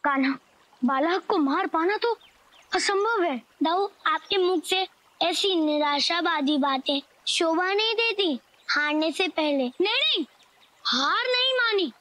कान्हा, बालक को मार पाना तो असंभव है। दाऊ, आपके मुख से ऐसी निराशावादी बातें शोभा नहीं देती। हारने से पहले नहीं, हार नहीं मानी।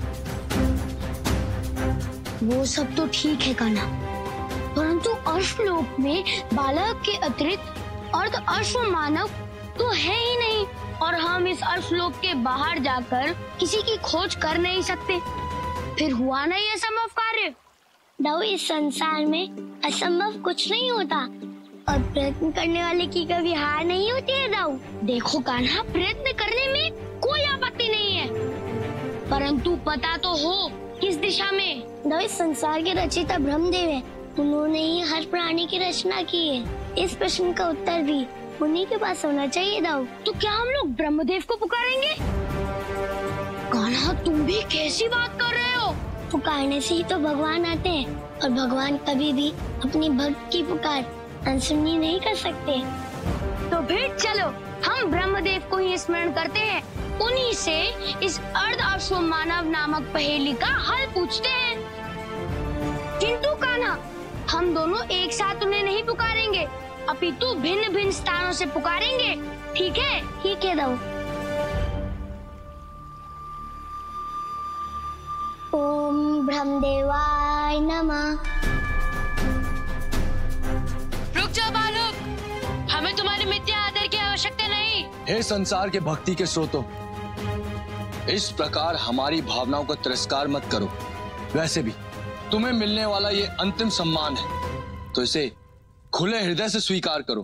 वो सब तो ठीक है कान्हा, परंतु अर्शलोक में बालक के अतिरिक्त अर्ध अश्व मानव तो है ही नहीं, और हम इस अर्शलोक के बाहर जाकर किसी की खोज कर नहीं सकते। फिर हुआ नहीं असंभव कार्य। दाऊ, इस संसार में असंभव कुछ नहीं होता, और प्रयत्न करने वाले की कभी हार नहीं होती है दाऊ। देखो कान्हा, प्रयत्न करने में कोई आपत्ति नहीं है, परंतु पता तो हो किस दिशा में। दाऊ, इस संसार के रचयिता ब्रह्मदेव है, उन्होंने ही हर प्राणी की रचना की है। इस प्रश्न का उत्तर भी उन्हीं के पास होना चाहिए दाऊ। तो क्या हम लोग ब्रह्मदेव को पुकारेंगे? कान्हा, तुम भी कैसी बात कर रहे हो? पुकारने से ही तो भगवान आते हैं, और भगवान कभी भी अपनी भक्त की पुकार अनसुनी नहीं कर सकते। तो फिर चलो हम ब्रह्मदेव को ही स्मरण करते हैं, उन्हीं से इस अर्ध अश्व मानव नामक पहेली का हल पूछते हैं। किंतु कान्हा, हम दोनों एक साथ उन्हें नहीं पुकारेंगे, अपितु भिन्न भिन्न स्थानों से पुकारेंगे। ठीक है? ठीक है दाऊ। ओम ब्रह्मदेवाय नमः। रुक जाओ बालक, हमें तुम्हारे मिथ्या आदर की आवश्यकता नहीं। हे संसार के भक्ति के स्रोतों, इस प्रकार हमारी भावनाओं का तिरस्कार मत करो। वैसे भी तुम्हें मिलने वाला ये अंतिम सम्मान है, तो इसे खुले हृदय से स्वीकार करो।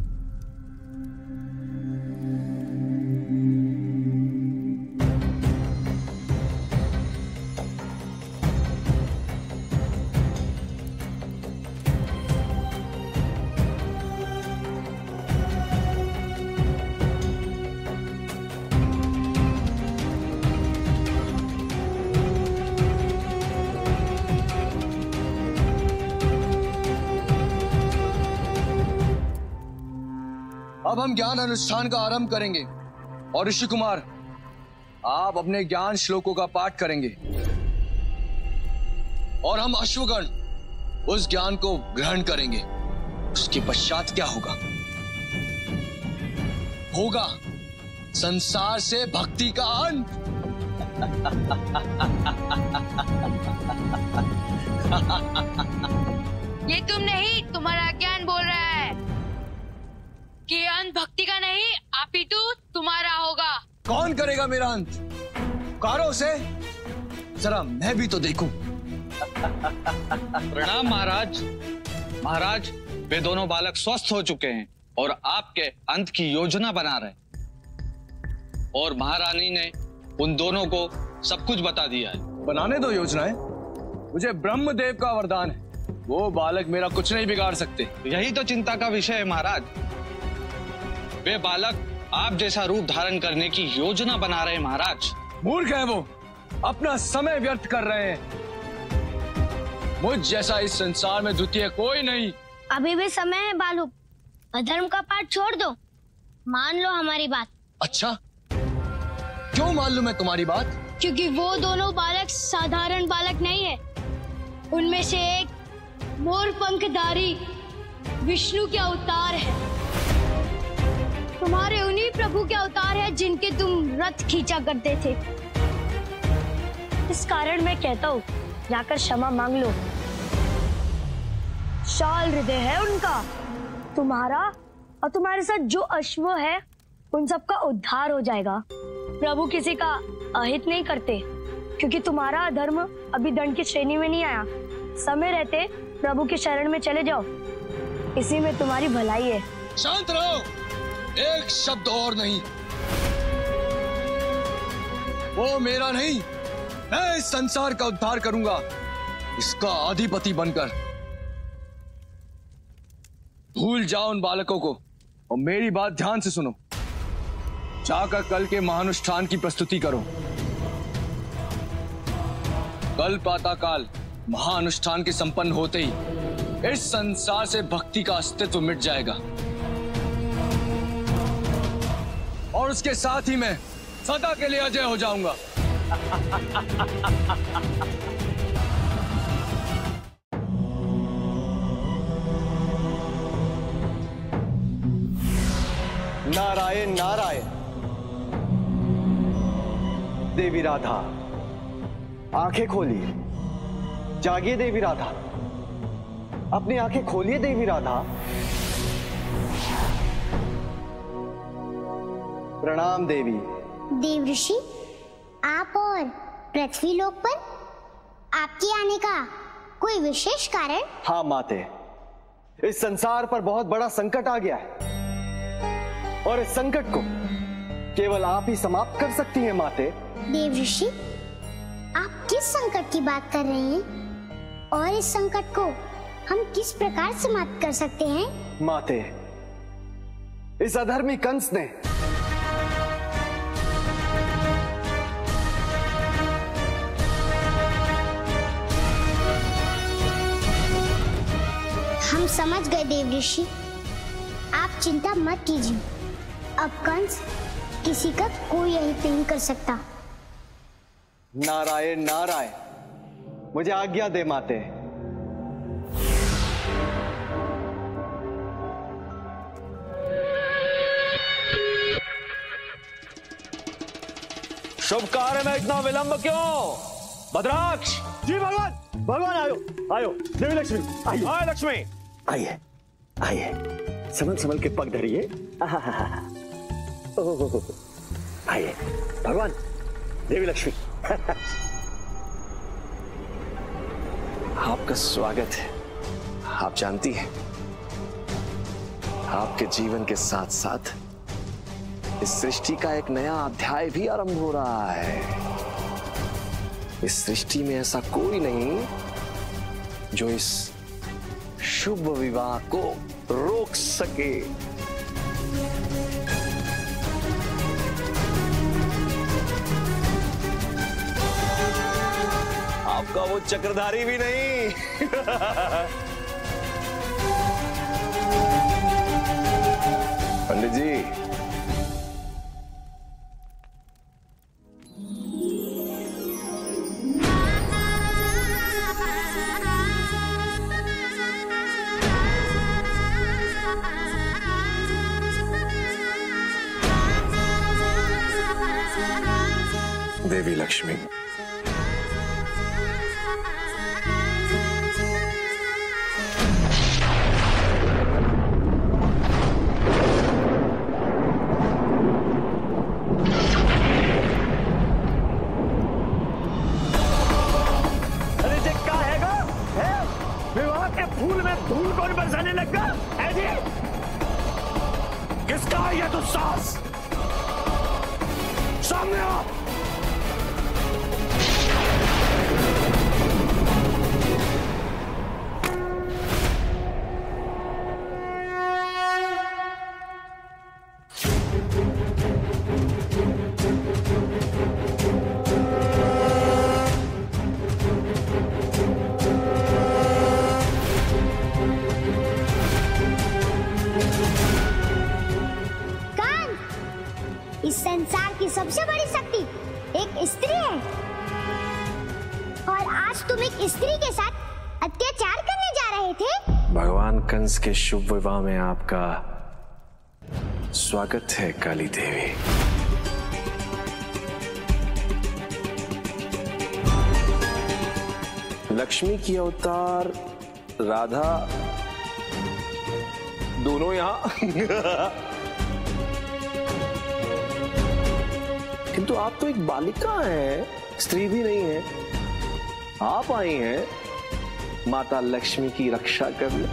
अब हम ज्ञान अनुष्ठान का आरंभ करेंगे, और ऋषि कुमार, आप अपने ज्ञान श्लोकों का पाठ करेंगे, और हम अश्वगण उस ज्ञान को ग्रहण करेंगे। उसके पश्चात क्या होगा? होगा संसार से भक्ति का अंत। ये तुम नहीं, तुम्हारा ज्ञान बोल रहा है कि अंत भक्ति का नहीं, अपितु तुम्हारा होगा। कौन करेगा मेरा अंत? पुकारो उसे, जरा मैं भी तो देखूं। प्रणाम महाराज। महाराज, वे दोनों बालक स्वस्थ हो चुके हैं और आपके अंत की योजना बना रहे, और महारानी ने उन दोनों को सब कुछ बता दिया है। बनाने दो योजनाएं, मुझे ब्रह्मदेव का वरदान है, वो बालक मेरा कुछ नहीं बिगाड़ सकते। यही तो चिंता का विषय है महाराज। वे बालक आप जैसा रूप धारण करने की योजना बना रहे हैं महाराज। मूर्ख है वो, अपना समय व्यर्थ कर रहे हैं। मुझ जैसा इस संसार में द्वितीय कोई नहीं। अभी भी समय है बालक, अधर्म का पाठ छोड़ दो, मान लो हमारी बात। अच्छा, क्यों मान लूं मैं तुम्हारी बात? क्योंकि वो दोनों बालक साधारण बालक नहीं है। उनमें से एक मोर पंखधारी विष्णु के अवतार है। तुम्हारे उन्हीं प्रभु के अवतार है जिनके तुम रथ खींचा करते थे। इस कारण मैं कहता हूँ, जाकर क्षमा मांग लो। शाल हृदय है उनका। तुम्हारा और तुम्हारे साथ जो अश्व है, उन सबका उद्धार हो जाएगा। प्रभु किसी का अहित नहीं करते, क्योंकि तुम्हारा अधर्म अभी दंड की श्रेणी में नहीं आया। समय रहते प्रभु के शरण में चले जाओ, इसी में तुम्हारी भलाई है। शांत रहो, एक शब्द और नहीं। वो मेरा नहीं, मैं इस संसार का उद्धार करूंगा, इसका अधिपति बनकर। भूल जाओ उन बालकों को और मेरी बात ध्यान से सुनो। जाकर कल के महानुष्ठान की प्रस्तुति करो। कल प्रातःकाल महानुष्ठान के संपन्न होते ही इस संसार से भक्ति का अस्तित्व मिट जाएगा, और उसके साथ ही मैं सदा के लिए अजय हो जाऊंगा। देवी राधा, आंखें खोलिए। जागिए देवी राधा, अपनी आंखें खोलिए देवी राधा। प्रणाम देवी। देव ऋषि, आप और पृथ्वी लोक पर आपके आने का कोई विशेष कारण? हाँ माते, इस संसार पर बहुत बड़ा संकट आ गया है और इस संकट को केवल आप ही समाप्त कर सकती हैं माते। देव ऋषि, आप किस संकट की बात कर रहे हैं और इस संकट को हम किस प्रकार समाप्त कर सकते हैं? माते, इस अधर्मी कंस ने हम समझ गए देव ऋषि, आप चिंता मत कीजिए। अब कंस किसी का कोई अहित नहीं कर सकता। नारायण नारायण, मुझे आज्ञा दे माते। शुभ कार्य में इतना विलंब क्यों? भद्राक्ष। जी भगवान। भगवान आयो आयो। देवी लक्ष्मी आइए। आए लक्ष्मी। आइए आइए, संभल संभल के पग धरिए। आइए भगवान, देवी लक्ष्मी। आपका स्वागत है। आप जानती हैं, आपके जीवन के साथ साथ इस सृष्टि का एक नया अध्याय भी आरंभ हो रहा है। इस सृष्टि में ऐसा कोई नहीं जो इस शुभ विवाह को रोक सके। आपका वो चक्रधारी भी नहीं। पंडित जी, देवी लक्ष्मी, अरे ये क्या हैगा? है? विवाह के फूल में धूल कौन बरसाने लगा? है जी? किसका है ये दुस्साहस? सामने आओ। इस संसार की सबसे बड़ी शक्ति एक स्त्री है और आज तुम एक स्त्री के साथ अत्याचार करने जा रहे थे। भगवान कंस के शुभ विवाह में आपका स्वागत है काली देवी। लक्ष्मी की अवतार राधा दोनों यहां। किंतु आप तो एक बालिका हैं, स्त्री भी नहीं है। आप आई हैं माता लक्ष्मी की रक्षा करने।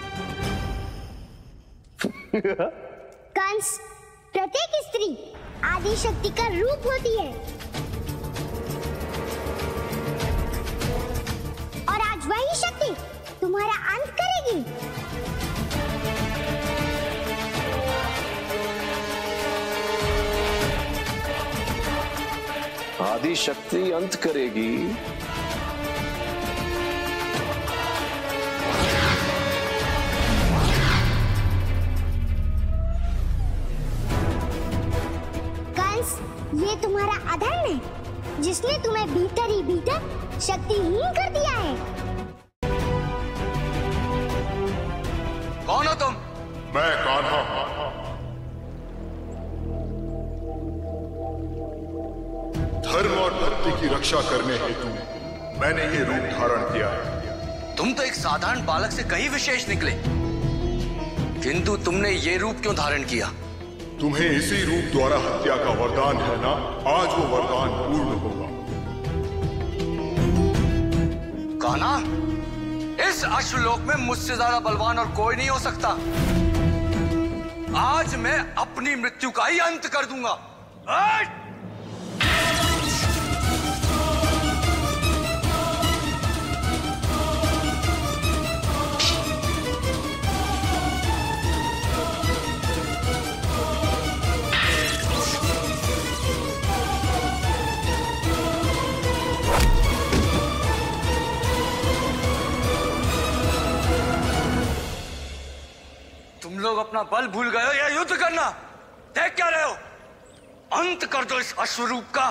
कंस, प्रत्येक स्त्री आदि शक्ति का रूप होती है और आज वही शक्ति तुम्हारा अंत करेगी। आदि शक्ति अंत करेगी? कंस, ये तुम्हारा अधर्म है जिसने तुम्हें भीतर ही भीतर शक्तिहीन कर दिया है। कौन हो तुम? मैं कान्हा, धर्म रक्षा करने हेतु मैंने ये रूप धारण किया है। तुम तो एक साधारण बालक से कहीं विशेष निकले, किंतु तुमने ये रूप क्यों धारण किया? तुम्हें इसी रूप द्वारा हत्या का वरदान है ना, आज वो वरदान पूर्ण होगा। कान्हा, इस अश्वलोक में मुझसे ज्यादा बलवान और कोई नहीं हो सकता। आज मैं अपनी मृत्यु का ही अंत कर दूंगा। तुम लोग अपना बल भूल गए हो या युद्ध करना? देख क्या रहे हो? अंत कर दो इस अश्वरूप का।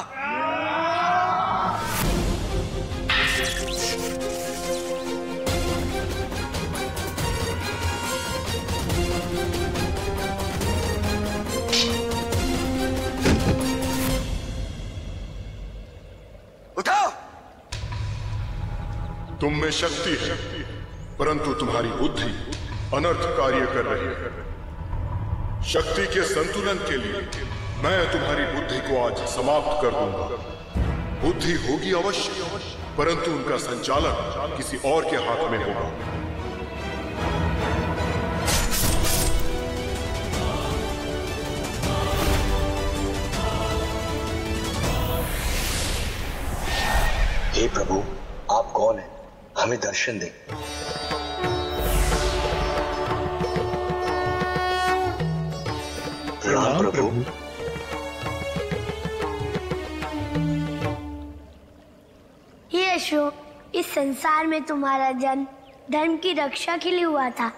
उठाओ। तुम में शक्ति है, परंतु तुम्हारी बुद्धि अनर्थ कार्य कर रही है। शक्ति के संतुलन के लिए मैं तुम्हारी बुद्धि को आज समाप्त कर दूंगा। बुद्धि होगी अवश्य, परंतु उनका संचालन किसी और के हाथ में होगा। हे प्रभु, आप कौन हैं? हमें दर्शन दें। प्रणाम प्रभु। हे अशोक, इस संसार में तुम्हारा जन्म धर्म की रक्षा के लिए हुआ था,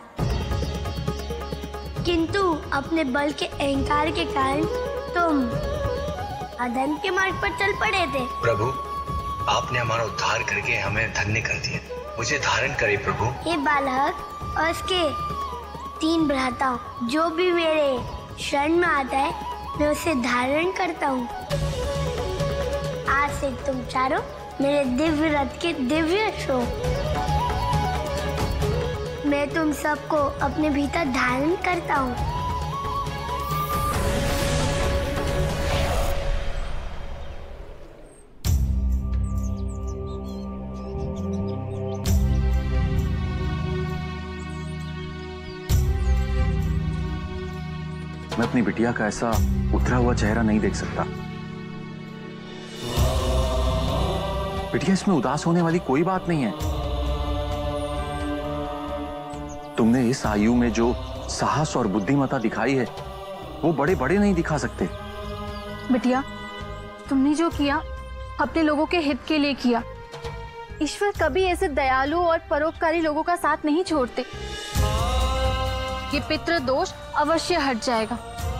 किंतु अपने बल के अहंकार के कारण तुम अधर्म के मार्ग पर चल पड़े थे। प्रभु, आपने हमारा उद्धार करके हमें धन्य कर दिया। मुझे धारण करे प्रभु। हे बालक और उसके 3 भ्राताओं, जो भी मेरे शरण में आता है मैं उसे धारण करता हूँ। आज से तुम चारों मेरे दिव्य रथ के दिव्य अश्व। मैं तुम सबको अपने भीतर धारण करता हूँ। मैं अपनी बिटिया का ऐसा उतरा हुआ चेहरा नहीं देख सकता। बिटिया, इसमें उदास होने वाली कोई बात नहीं है। तुमने इस आयु में जो साहस और बुद्धिमत्ता दिखाई है वो बड़े बड़े नहीं दिखा सकते। बिटिया, तुमने जो किया अपने लोगों के हित के लिए किया। ईश्वर कभी ऐसे दयालु और परोपकारी लोगों का साथ नहीं छोड़ते। ये पितृ दोष अवश्य हट जाएगा।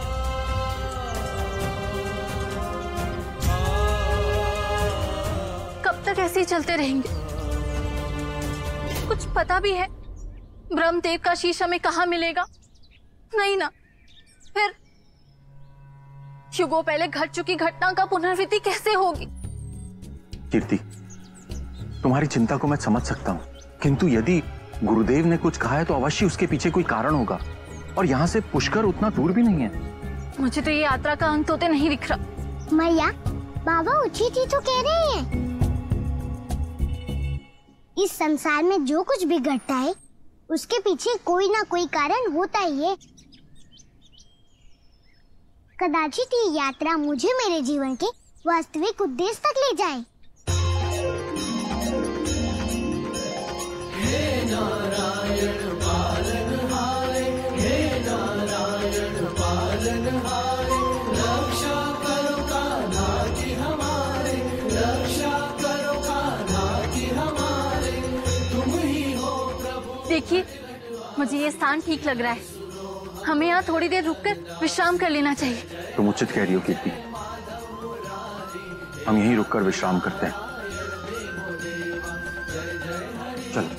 कब तक ऐसे ही चलते रहेंगे? कुछ पता भी है ब्रह्मदेव का शीश हमें कहाँ मिलेगा? नहीं ना। फिर युगों पहले घट चुकी घटना का पुनरावृत्ति कैसे होगी? कीर्ति, तुम्हारी चिंता को मैं समझ सकता हूँ, किंतु यदि गुरुदेव ने कुछ कहा है तो अवश्य उसके पीछे कोई कारण होगा, और यहाँ से पुष्कर उतना दूर भी नहीं है। मुझे तो ये यात्रा का अंत होते नहीं दिख रहा। मैया, बाबा उचित ही तो कह रहे हैं। इस संसार में जो कुछ भी घटता है उसके पीछे कोई ना कोई कारण होता ही है। कदाचित ये यात्रा मुझे मेरे जीवन के वास्तविक उद्देश्य तक ले जाए। हे नारायण पालनहारे, हे नारायण पालनहारे, रक्षा करो कान्हा की हमारे, रक्षा करो कान्हा की हमारे, तुम ही हो प्रभु। देखिए, मुझे ये स्थान ठीक लग रहा है। हमें यहाँ थोड़ी देर रुककर विश्राम कर लेना चाहिए। तुम उचित कह रही हो कीर्ति, हम यहीं रुककर विश्राम करते हैं। चलो।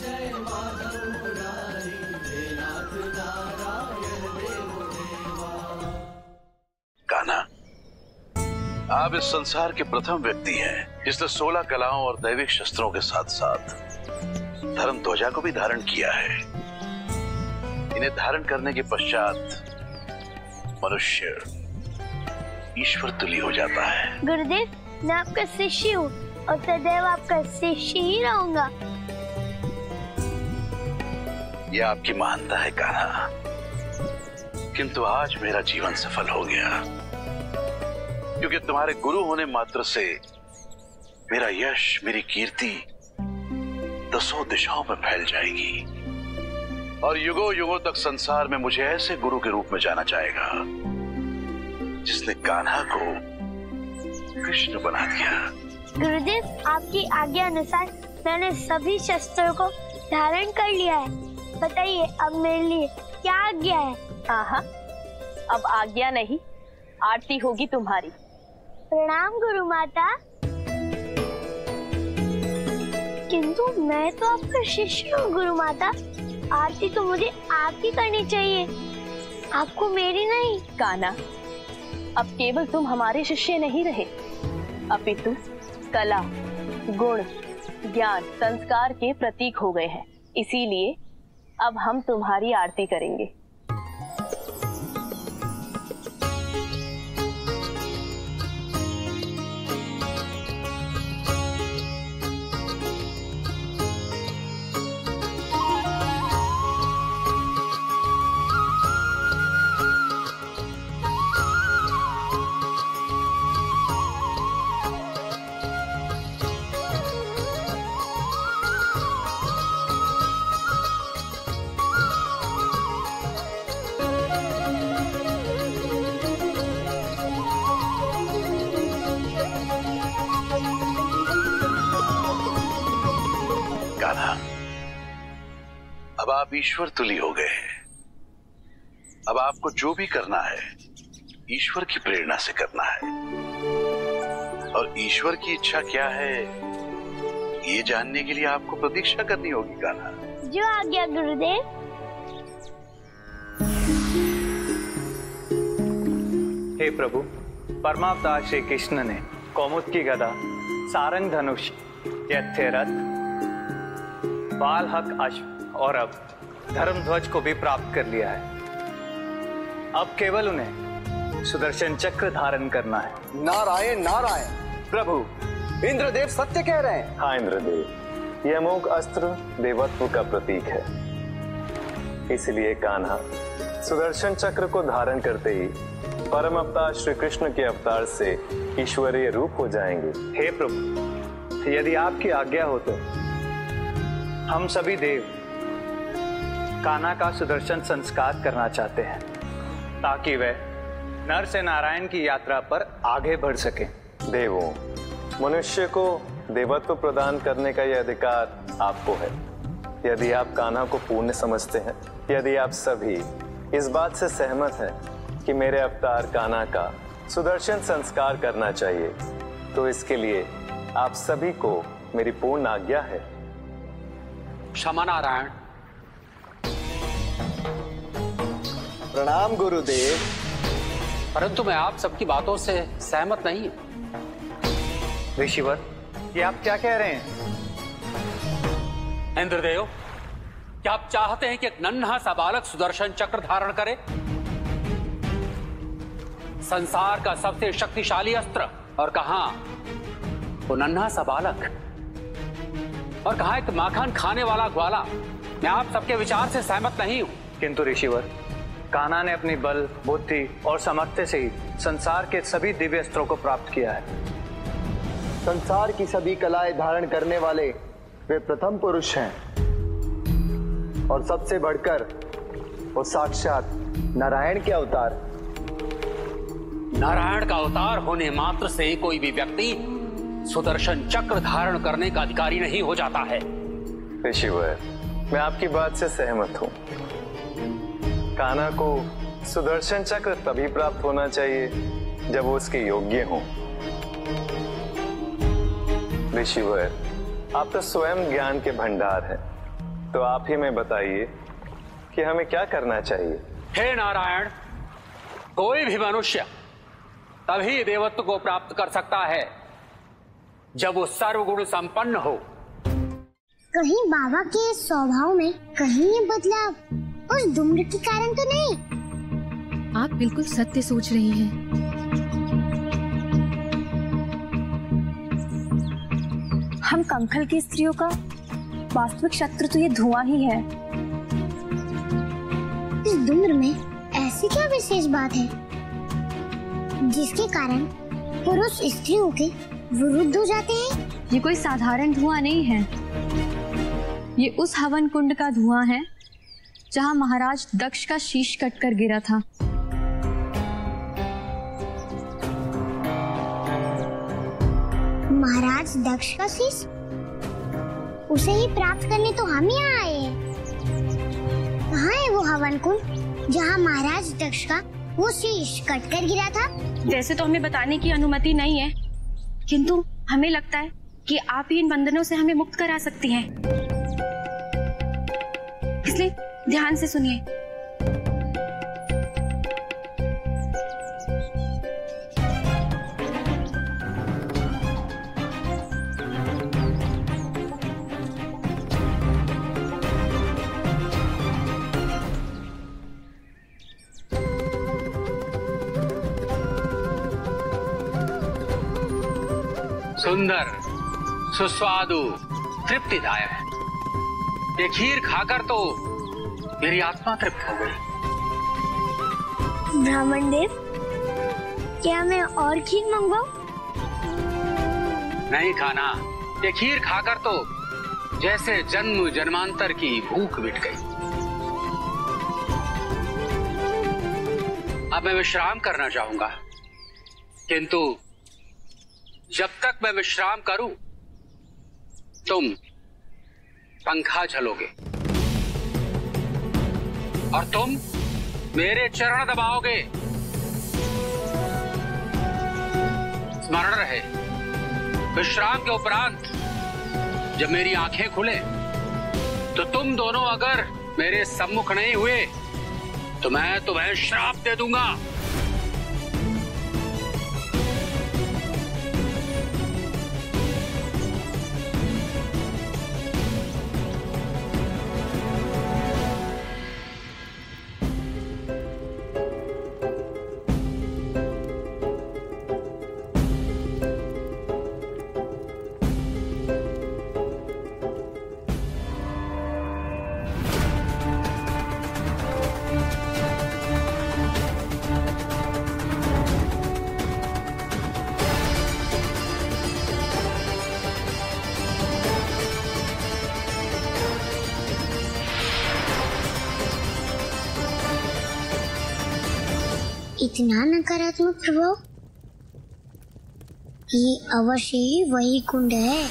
कान्हा, आप इस संसार के प्रथम व्यक्ति हैं जिसने 16 कलाओं और दैविक शस्त्रों के साथ साथ धर्म ध्वजा को भी धारण किया है। इन्हें धारण करने के पश्चात मनुष्य ईश्वर तुल्य हो जाता है। गुरुदेव, मैं आपका शिष्य हूँ और सदैव आपका शिष्य ही रहूंगा। यह आपकी महानता है कान्हा, किंतु आज मेरा जीवन सफल हो गया, क्योंकि तुम्हारे गुरु होने मात्र से मेरा यश, मेरी कीर्ति दसों दिशाओं में फैल जाएगी और युगों युगों तक संसार में मुझे ऐसे गुरु के रूप में जाना जाएगा जिसने कान्हा को कृष्ण बना दिया। गुरुदेव, आपकी आज्ञा अनुसार मैंने सभी शस्त्रों को धारण कर लिया है। बताइए अब मेरे लिए क्या आज्ञा है? हाँ, अब आज्ञा नहीं, आरती होगी तुम्हारी। प्रणाम गुरु माता। किंतु मैं तो आपका शिष्य हूँ गुरु माता। आरती तो मुझे आपकी करनी चाहिए, आपको मेरी नहीं। कान्हा, अब केवल तुम हमारे शिष्य नहीं रहे, अपितु कला, गुण, ज्ञान, संस्कार के प्रतीक हो गए हैं। इसीलिए अब हम तुम्हारी आरती करेंगे। अब आप ईश्वर तुल्य हो गए हैं। अब आपको जो भी करना है ईश्वर की प्रेरणा से करना है, और ईश्वर की इच्छा क्या है ये जानने के लिए आपको प्रतीक्षा करनी होगी कान्हा। जो आज्ञा गुरुदेव। हे प्रभु, परमावतार श्री कृष्ण ने कौमुद की गदा, सारंग धनुष, यथ्य रथ, बालहक अश्व और अब धर्मध्वज को भी प्राप्त कर लिया है। अब केवल उन्हें सुदर्शन चक्र धारण करना है। नारायण नारायण। प्रभु, इंद्रदेव सत्य कह रहे हैं। हाँ इंद्रदेव, यह अमोघ अस्त्र देवत्व का प्रतीक है। इसलिए कान्हा सुदर्शन चक्र को धारण करते ही परम अवतार श्री कृष्ण के अवतार से ईश्वरीय रूप हो जाएंगे। हे प्रभु, यदि आपकी आज्ञा हो तो हम सभी देव कान्हा का सुदर्शन संस्कार करना चाहते हैं, ताकि वह नर से नारायण की यात्रा पर आगे बढ़ सके। देवों, मनुष्य को देवत्व प्रदान करने का यह अधिकार आपको है। यदि आप कान्हा को पुण्य समझते हैं, यदि आप सभी इस बात से सहमत हैं कि मेरे अवतार कान्हा का सुदर्शन संस्कार करना चाहिए, तो इसके लिए आप सभी को मेरी पूर्ण आज्ञा है। क्षमा नारायण। प्रणाम गुरुदेव। परंतु मैं आप सबकी बातों से सहमत नहीं हूं। ऋषिवर, ये आप क्या कह रहे हैं? इंद्रदेव, क्या आप चाहते हैं कि एक नन्हा सा बालक सुदर्शन चक्र धारण करे? संसार का सबसे शक्तिशाली अस्त्र, और कहां वो नन्हा सा बालक, और कहां एक माखन खाने वाला ग्वाला। मैं आप सबके विचार से सहमत नहीं हूं। किंतु ऋषिवर, कान्हा ने अपनी बल, बुद्धि और सामर्थ्य से ही संसार के सभी दिव्य अस्त्रों को प्राप्त किया है। संसार की सभी कलाएं धारण करने वाले वे प्रथम पुरुष हैं, और सबसे बढ़कर वो साक्षात नारायण के अवतार। नारायण का अवतार होने मात्र से कोई भी व्यक्ति सुदर्शन चक्र धारण करने का अधिकारी नहीं हो जाता है। ऋषिवर, मैं आपकी बात से सहमत हूं। कान्हा को सुदर्शन चक्र तभी प्राप्त होना चाहिए जब वो उसके योग्य हो। ऋषिवर, आप तो स्वयं ज्ञान के भंडार हैं, तो आप ही में बताइए कि हमें क्या करना चाहिए। हे नारायण, कोई भी मनुष्य तभी देवत्व को प्राप्त कर सकता है जब वो सर्वगुण संपन्न हो। कहीं बाबा के स्वभाव में कहीं ये बदलाव उस धूम्र के कारण तो नहीं? आप बिल्कुल सत्य सोच रही हैं। हम कंखल की स्त्रियों का वास्तविक शत्रु तो ये धुआं ही है। इस धूम्र में ऐसी क्या विशेष बात है जिसके कारण पुरुष स्त्रियों के विरुद्ध हो जाते हैं? ये कोई साधारण धुआं नहीं है। ये उस हवन कुंड का धुआं है जहां महाराज दक्ष का शीश कटकर गिरा था। महाराज दक्ष का शीश? उसे ही प्राप्त करने तो हम यहाँ आए हैं। कहाँ है वो हवन कुंड जहाँ महाराज दक्ष का वो शीश कटकर गिरा था? वैसे तो हमें बताने की अनुमति नहीं है, किंतु हमें लगता है कि आप ही इन बंधनों से हमें मुक्त करा सकती हैं। इसलिए ध्यान से सुनिए। सुंदर, सुस्वादु, तृप्तिदायक ये खीर खाकर तो मेरी आत्मा तृप्त हो गई। ब्राह्मण देव, क्या मैं और खीर मंगवाऊं? नहीं खाना। ये खीर खाकर तो जैसे जन्म जन्मांतर की भूख मिट गई। अब मैं विश्राम करना चाहूंगा, किंतु जब तक मैं विश्राम करूं तुम पंखा झलोगे और तुम मेरे चरण दबाओगे। स्मरण रहे, विश्राम के उपरांत जब मेरी आंखें खुले तो तुम दोनों अगर मेरे सम्मुख नहीं हुए तो मैं तुम्हें श्राप दे दूंगा। इतना नकारात्मक प्रभाव? ये अवश्य ही वही कुंड है।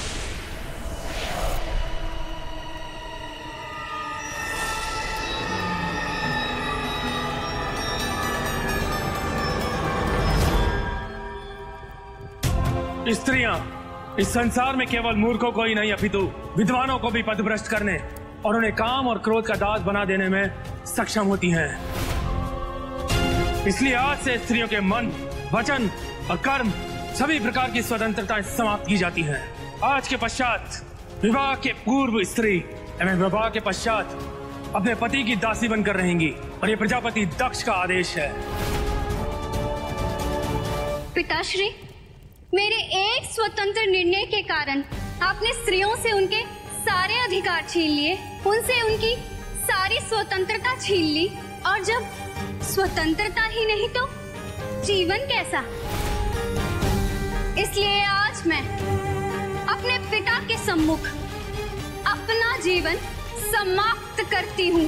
स्त्रियां इस संसार में केवल मूर्खों को ही नहीं अपितु विद्वानों को भी पथभ्रष्ट करने और उन्हें काम और क्रोध का दास बना देने में सक्षम होती हैं। इसलिए आज से स्त्रियों के मन, वचन और कर्म सभी प्रकार की स्वतंत्रताएं समाप्त की जाती हैं। आज के पश्चात विवाह के पूर्व स्त्री एवं विवाह के पश्चात अपने पति की दासी बनकर रहेंगी और ये प्रजापति दक्ष का आदेश है। पिताश्री, मेरे एक स्वतंत्र निर्णय के कारण आपने स्त्रियों से उनके सारे अधिकार छीन लिए, उनसे उनकी सारी स्वतंत्रता छीन ली, और जब स्वतंत्रता ही नहीं तो जीवन कैसा? इसलिए आज मैं अपने पिता के सम्मुख अपना जीवन समाप्त करती हूँ।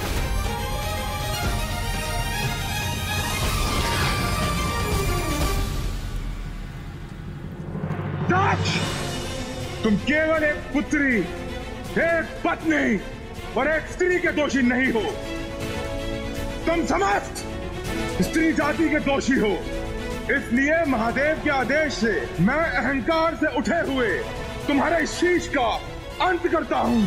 तुम केवल एक पुत्री, एक पत्नी और एक स्त्री के दोषी नहीं हो, तुम समस्त स्त्री जाति के दोषी हो। इसलिए महादेव के आदेश से मैं अहंकार से उठे हुए तुम्हारे शीश का अंत करता हूं।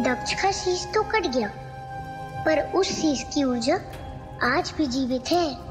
दक्ष का शीश तो कट गया, पर उस शीश की ऊर्जा आज भी जीवित है।